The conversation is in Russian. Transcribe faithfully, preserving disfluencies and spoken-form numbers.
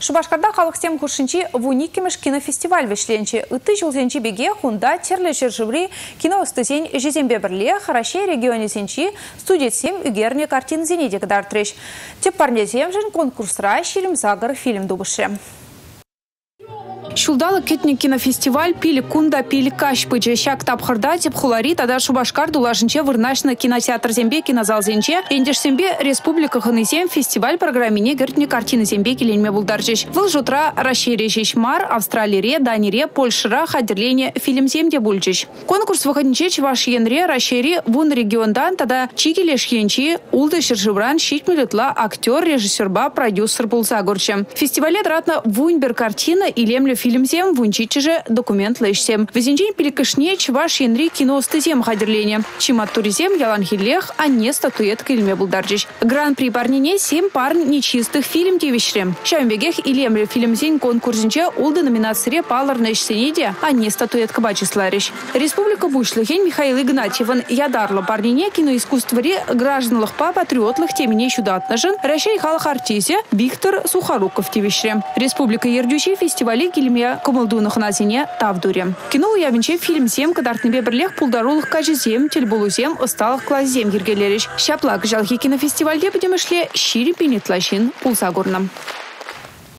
Шубашкарда халықсем куршинчи вуникимеш кинофестиваль вешленчи. Үтті жылзенчи беге хунда терлі жыржыври киноостызен жезембе бірле Харашей регионе сенчи студетсем үгерне картин зенеде кадартрыш. Теп парнезем жын конкурсра шилим загар фильм дубыше. Шулдалы кетник кинофестиваль пили кунда пили кашпычы шак тапхырда теп хулари тада Шубашкар дулашынче вырнашны кинотеатр зембе кинозал зенче эндеш зембе республика хынызем фестиваль программине гертне картины зембе келенме булдарчыш. Выл жутра расширежеш мар Австралире, Данире, Польшыра хадерлене фильм земде бульчыш. Конкурс выходниче чеваш енре расшири вун региондан тада чигелеш енчи улды шыржыбран шитмелютла актер, режиссерба, продюсер булса горчем. Фестивале дратна вуньбер картина и лемлю фильмзем вунчичеже документ лэшсем. Везенчень пиликашне чваш енри киноостызем хадерлене. Чимат туризем яланхиллех, а не статуэтка ильме булдарчыш. Гран-при парнине семь пар нечистых фильм девишрем. Шамбегех и лемлю фильмзень конкурсенче улды номинацире паларныш сенеде, а не статуэтка бачисларищ. Республика Бушлыхень Михаил Игнатьеван ядарлы парнине киноискусстваре гражданлых па патриотлых темине чудатнажын Рашей халых артизе Виктор Сухоруков девишрем. Республика Ердющий фестивале килме кумылдунах назине тавдуре. Кино явинче фильм зем кадартныбе бірлех пулдарулых кажезем, тельбулузем, осталых клазем ергелериш. Шаплак жалхи кинофестивальде будемешле шири пинетлашин пулсагурным.